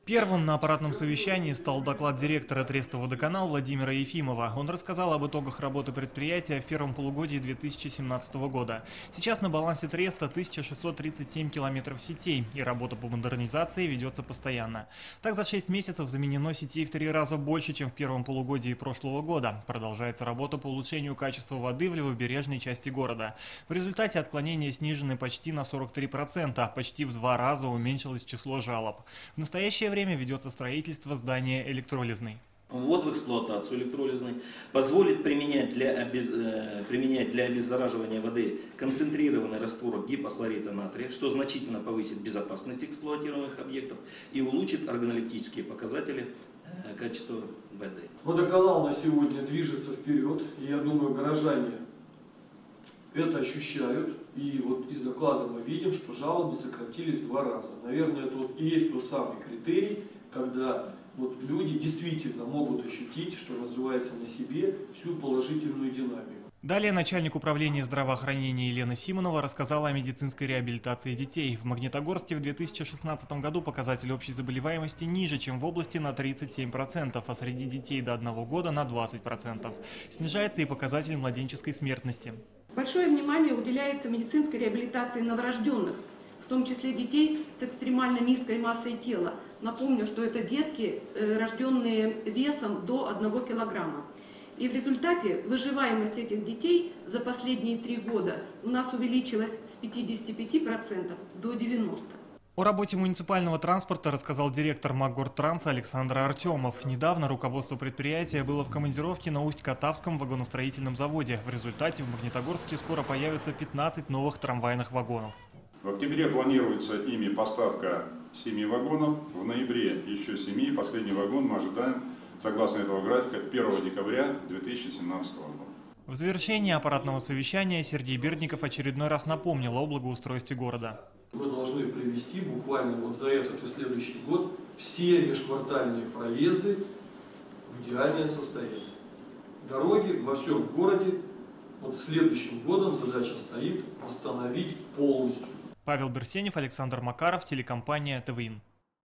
Первым на аппаратном совещании стал доклад директора Треста водоканал Владимира Ефимова. Он рассказал об итогах работы предприятия в первом полугодии 2017 года. Сейчас на балансе Треста 1637 километров сетей, и работа по модернизации ведется постоянно. Так, за 6 месяцев заменено сетей в 3 раза больше, чем в первом полугодии прошлого года. Продолжается работа по улучшению качества воды в левобережной части города. В результате отклонения снижены почти на 43%, почти в 2 раза уменьшилось число жалоб. В настоящее время ведется строительство здания электролизной. Ввод в эксплуатацию электролизной позволит применять для обеззараживания воды концентрированный раствор гипохлорита натрия, что значительно повысит безопасность эксплуатируемых объектов и улучшит органолептические показатели качества воды. Водоканал на сегодня движется вперед, и я думаю, горожане это ощущают. И вот из доклада мы видим, что жалобы сократились в 2 раза. Наверное, это вот и есть тот самый критерий, когда вот люди действительно могут ощутить, что называется, на себе всю положительную динамику. Далее начальник управления здравоохранения Елена Симонова рассказала о медицинской реабилитации детей. В Магнитогорске в 2016 году показатель общей заболеваемости ниже, чем в области на 37%, а среди детей до 1 года на 20%. Снижается и показатель младенческой смертности. Большое внимание уделяется медицинской реабилитации новорожденных, в том числе детей с экстремально низкой массой тела. Напомню, что это детки, рожденные весом до 1 килограмма. И в результате выживаемость этих детей за последние 3 года у нас увеличилась с 55% до 90%. О работе муниципального транспорта рассказал директор МакГортТранса Александр Артемов. Недавно руководство предприятия было в командировке на Усть-Катавском вагоностроительном заводе. В результате в Магнитогорске скоро появится 15 новых трамвайных вагонов. В октябре планируется ими поставка 7 вагонов, в ноябре еще 7, последний вагон мы ожидаем, согласно этого графика, 1 декабря 2017 года. В завершении аппаратного совещания Сергей Бердников очередной раз напомнил о благоустройстве города. Мы должны привести буквально вот за этот и следующий год все межквартальные проезды в идеальное состояние. Дороги во всем городе, вот следующим годом задача стоит восстановить полностью. Павел Берсенев, Александр Макаров, телекомпания ТВИН.